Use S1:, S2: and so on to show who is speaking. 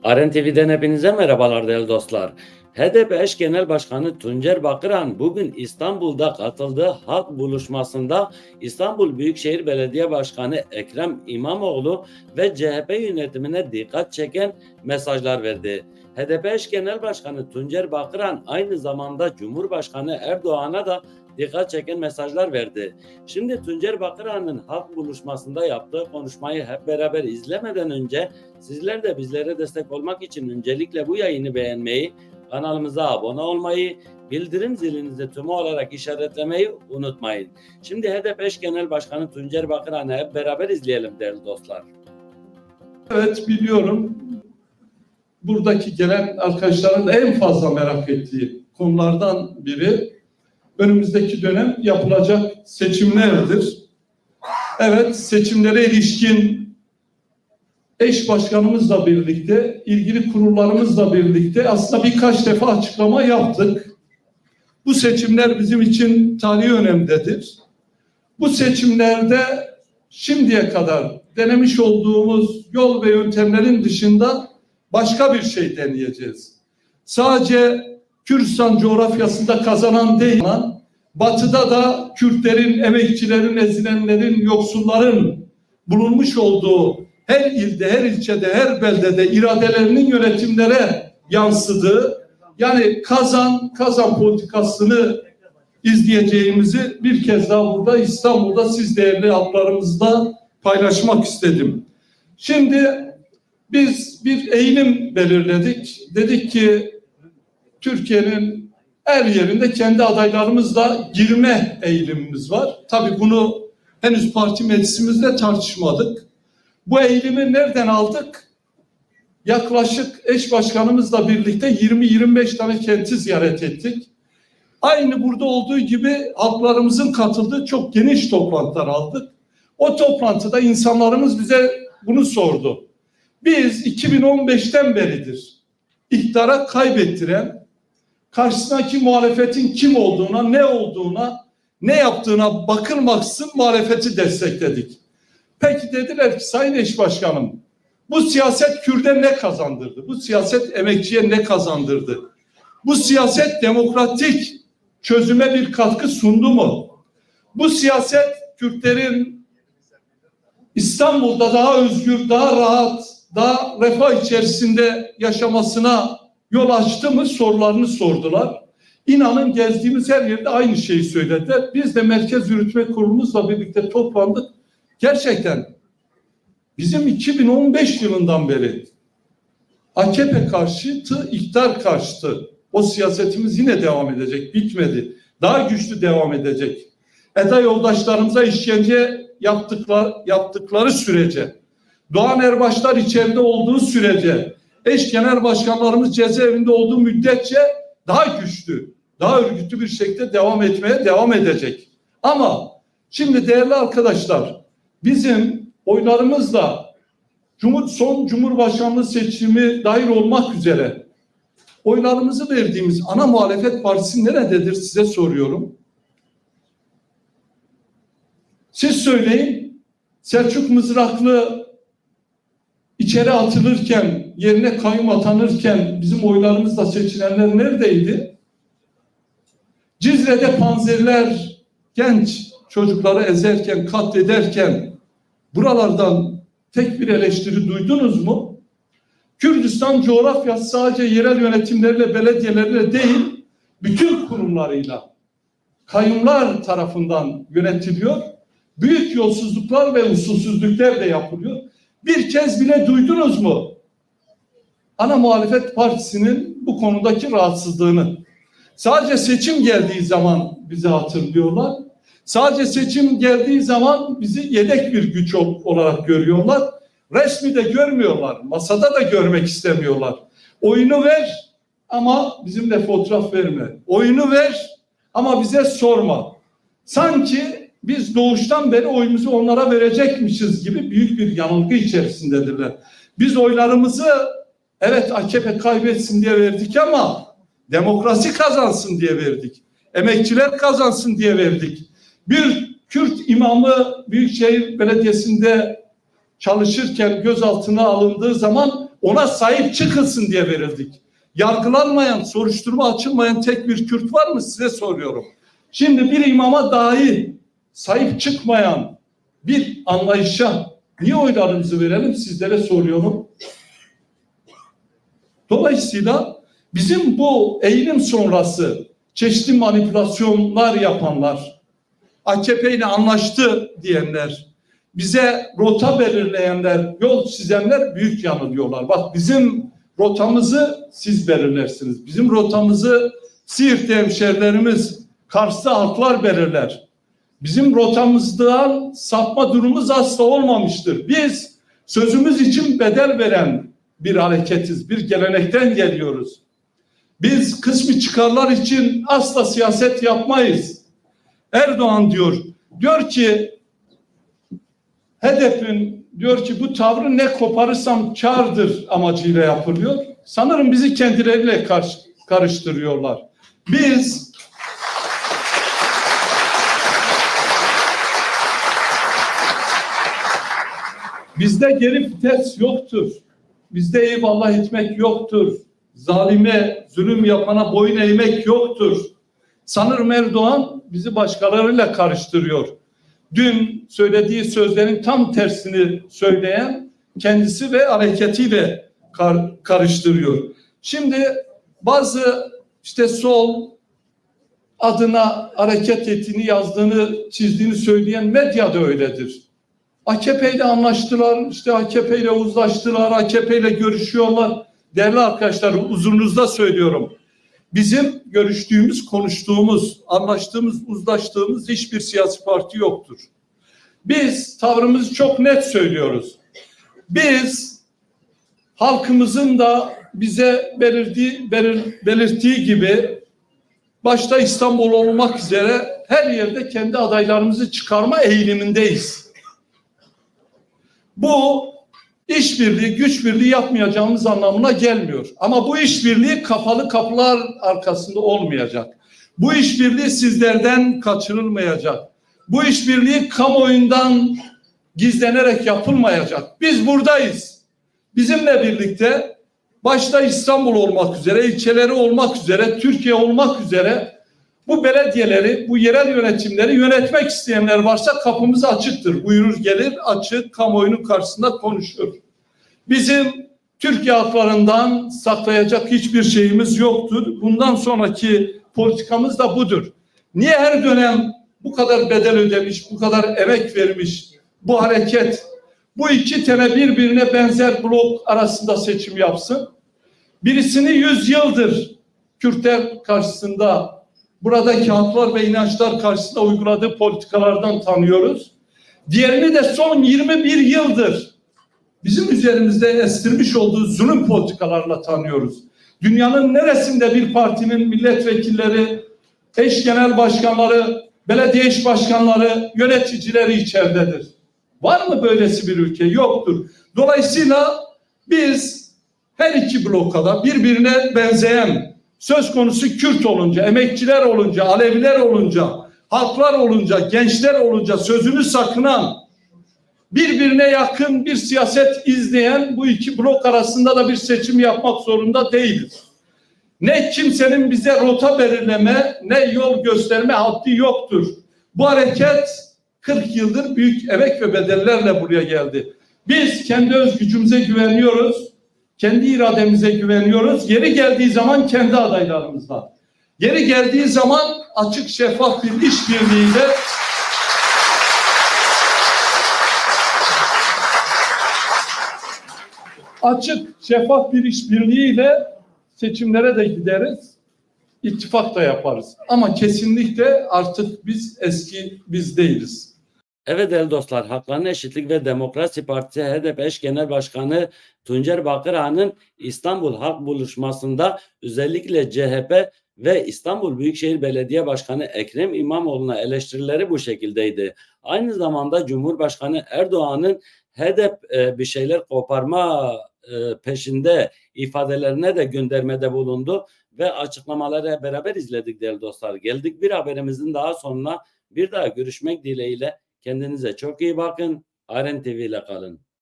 S1: Aren TV'den hepinize merhabalar değerli dostlar. HDP eş genel başkanı Tuncer Bakıran bugün İstanbul'da katıldığı halk buluşmasında İstanbul Büyükşehir Belediye Başkanı Ekrem İmamoğlu ve CHP yönetimine dikkat çeken mesajlar verdi. HDP eş genel başkanı Tuncer Bakıran aynı zamanda Cumhurbaşkanı Erdoğan'a da dikkat çeken mesajlar verdi. Şimdi Tuncer Bakıran'ın halk buluşmasında yaptığı konuşmayı hep beraber izlemeden önce sizler de bizlere destek olmak için öncelikle bu yayını beğenmeyi, kanalımıza abone olmayı, bildirim zilinizi tümü olarak işaretlemeyi unutmayın. Şimdi HDP eş genel başkanı Tuncer Bakıran'ı hep beraber izleyelim değerli dostlar.
S2: Evet, biliyorum. Buradaki gelen arkadaşların en fazla merak ettiği konulardan biri önümüzdeki dönem yapılacak seçimlerdir. Evet, seçimlere ilişkin eş başkanımızla birlikte, ilgili kurullarımızla birlikte aslında birkaç defa açıklama yaptık. Bu seçimler bizim için tarihi önemdedir. Bu seçimlerde şimdiye kadar denemiş olduğumuz yol ve yöntemlerin dışında başka bir şey deneyeceğiz. Sadece Kürdistan coğrafyasında kazanan değil, Batı'da da Kürtlerin, emekçilerin, ezilenlerin, yoksulların bulunmuş olduğu her ilde, her ilçede, her beldede iradelerinin yönetimlere yansıdığı, yani kazan politikasını izleyeceğimizi bir kez daha burada İstanbul'da siz değerli halklarımızla paylaşmak istedim. Şimdi biz bir eğilim belirledik. Dedik ki Türkiye'nin her yerinde kendi adaylarımızla girme eğilimimiz var. Tabii bunu henüz parti meclisimizde tartışmadık. Bu eğilimi nereden aldık? Yaklaşık eş başkanımızla birlikte 20-25 tane kenti ziyaret ettik. Aynı burada olduğu gibi halklarımızın katıldığı çok geniş toplantılar aldık. O toplantıda insanlarımız bize bunu sordu. Biz 2015'ten beridir iktidara kaybettiren, karşısındaki muhalefetin kim olduğuna, ne yaptığına bakılmaksızın muhalefeti destekledik. Peki dediler ki Sayın Eş Başkanım, bu siyaset Kürt'e ne kazandırdı? Bu siyaset emekçiye ne kazandırdı? Bu siyaset demokratik çözüme bir katkı sundu mu? Bu siyaset Kürtlerin İstanbul'da daha özgür, daha rahat, daha refah içerisinde yaşamasına yol açtı mı sorularını sordular. İnanın gezdiğimiz her yerde aynı şeyi söylediler. Biz de Merkez Yürütme Kurulumuzla birlikte toplandık. Gerçekten bizim 2015 yılından beri AKP karşıtı, iktidar karşıtı o siyasetimiz yine devam edecek, bitmedi. Daha güçlü devam edecek. EDA yoldaşlarımıza işkence yaptıkları sürece, Doğan Erbaşlar içeride olduğu sürece, eş genel başkanlarımız cezaevinde olduğu müddetçe daha güçlü, daha örgütlü bir şekilde devam edecek. Ama şimdi değerli arkadaşlar, bizim oylarımızla son Cumhurbaşkanlığı seçimi dahil olmak üzere oylarımızı verdiğimiz ana muhalefet partisi nerededir size soruyorum. Siz söyleyin. Selçuk Mızraklı içeri atılırken, yerine kayyum atanırken bizim oylarımızla seçilenler neredeydi? Cizre'de panzerler genç çocukları ezerken, katlederken buralardan tek bir eleştiri duydunuz mu? Kürdistan coğrafyası sadece yerel yönetimlerle, belediyelerle değil, bütün kurumlarıyla kayyumlar tarafından yönetiliyor. Büyük yolsuzluklar ve usulsüzlükler de yapılıyor. Bir kez bile duydunuz mu ana muhalefet partisinin bu konudaki rahatsızlığını? Sadece seçim geldiği zaman bizi hatırlıyorlar. Sadece seçim geldiği zaman bizi yedek bir güç olarak görüyorlar. Resmi de görmüyorlar. Masada da görmek istemiyorlar. Oyunu ver ama bizimle fotoğraf verme. Oyunu ver ama bize sorma. Sanki biz doğuştan beri oyumuzu onlara verecekmişiz gibi büyük bir yanılgı içerisindedirler. Biz oylarımızı evet AKP kaybetsin diye verdik ama demokrasi kazansın diye verdik. Emekçiler kazansın diye verdik. Bir Kürt imamı Büyükşehir Belediyesi'nde çalışırken gözaltına alındığı zaman Ona sahip çıkılsın diye verildik. Yargılanmayan, soruşturma açılmayan tek bir Kürt var mı size soruyorum. Şimdi bir imama dahi sahip çıkmayan bir anlayışa niye oylarımızı verelim sizlere soruyorum. Dolayısıyla bizim bu eğilim sonrası çeşitli manipülasyonlar yapanlar, AKP ile anlaştı diyenler, bize rota belirleyenler, yol çizenler büyük yanılıyorlar. Bak bizim rotamızı siz belirlersiniz. Bizim rotamızı Siirt'te hemşerilerimiz, Kars'ta halklar belirler. Bizim rotamızdan sapma durumumuz asla olmamıştır. Biz sözümüz için bedel veren bir hareketiz, bir gelenekten geliyoruz. Biz kısmi çıkarlar için asla siyaset yapmayız. Erdoğan diyor ki HDP'nin diyor ki bu tavrı ne koparırsam kârdır amacıyla yapılıyor. Sanırım bizi kendileriyle karıştırıyorlar. Bizde geri vites yoktur. Bizde eyvallah etmek yoktur. Zalime, zulüm yapana boyun eğmek yoktur. Sanırım Erdoğan bizi başkalarıyla karıştırıyor. Dün söylediği sözlerin tam tersini söyleyen kendisi ve hareketiyle karıştırıyor. Şimdi bazı işte sol adına hareket ettiğini, yazdığını, çizdiğini söyleyen medya da öyledir. AKP ile anlaştılar, işte AKP ile uzlaştılar, AKP ile görüşüyorlar. Değerli arkadaşlar, huzurunuzda söylüyorum. Bizim görüştüğümüz, konuştuğumuz, anlaştığımız, uzlaştığımız hiçbir siyasi parti yoktur. Biz tavrımızı çok net söylüyoruz. Biz halkımızın da bize belirttiği gibi başta İstanbul olmak üzere her yerde kendi adaylarımızı çıkarma eğilimindeyiz. Bu işbirliği, güç birliği yapmayacağımız anlamına gelmiyor. Ama bu işbirliği kapalı kapılar arkasında olmayacak. Bu işbirliği sizlerden kaçırılmayacak. Bu işbirliği kamuoyundan gizlenerek yapılmayacak. Biz buradayız. Bizimle birlikte başta İstanbul olmak üzere, ilçeleri olmak üzere, Türkiye olmak üzere bu belediyeleri, bu yerel yönetimleri yönetmek isteyenler varsa kapımız açıktır. Buyurur gelir, açık, kamuoyunun karşısında konuşur. Bizim Türkiye halklarından saklayacak hiçbir şeyimiz yoktur. Bundan sonraki politikamız da budur. Niye her dönem bu kadar bedel ödemiş, bu kadar emek vermiş bu hareket, bu iki tane birbirine benzer blok arasında seçim yapsın? Birisini 100 yıldır Kürtler karşısında, buradaki halklar ve inançlar karşısında uyguladığı politikalardan tanıyoruz. Diğerini de son 21 yıldır bizim üzerimizde estirmiş olduğu zulüm politikalarla tanıyoruz. Dünyanın neresinde bir partinin milletvekilleri, eş genel başkanları, belediye eş başkanları, yöneticileri içeridedir? Var mı böylesi bir ülke? Yoktur. Dolayısıyla biz her iki blokada birbirine benzeyen, söz konusu Kürt olunca, emekçiler olunca, Aleviler olunca, halklar olunca, gençler olunca sözünü sakınan, birbirine yakın bir siyaset izleyen bu iki blok arasında da bir seçim yapmak zorunda değiliz. Ne kimsenin bize rota belirleme, ne yol gösterme haddi yoktur. Bu hareket 40 yıldır büyük emek ve bedellerle buraya geldi. Biz kendi özgücümüze güveniyoruz. Kendi irademize güveniyoruz. Yeri geldiği zaman kendi adaylarımızla. Yeri geldiği zaman açık, şeffaf bir işbirliğiyle seçimlere de gideriz. İttifak da yaparız. Ama kesinlikle artık biz eski biz değiliz.
S1: Evet değerli dostlar, Haklarını Eşitlik ve Demokrasi Partisi HDP eş genel başkanı Tuncer Bakırhan'ın İstanbul Halk Buluşması'nda özellikle CHP ve İstanbul Büyükşehir Belediye Başkanı Ekrem İmamoğlu'na eleştirileri bu şekildeydi. Aynı zamanda Cumhurbaşkanı Erdoğan'ın HDP bir şeyler koparma peşinde ifadelerine de göndermede bulundu ve açıklamaları beraber izledik değerli dostlar. Geldik bir haberimizin daha sonuna. Bir daha görüşmek dileğiyle. Kendinize çok iyi bakın. Aren TV ile kalın.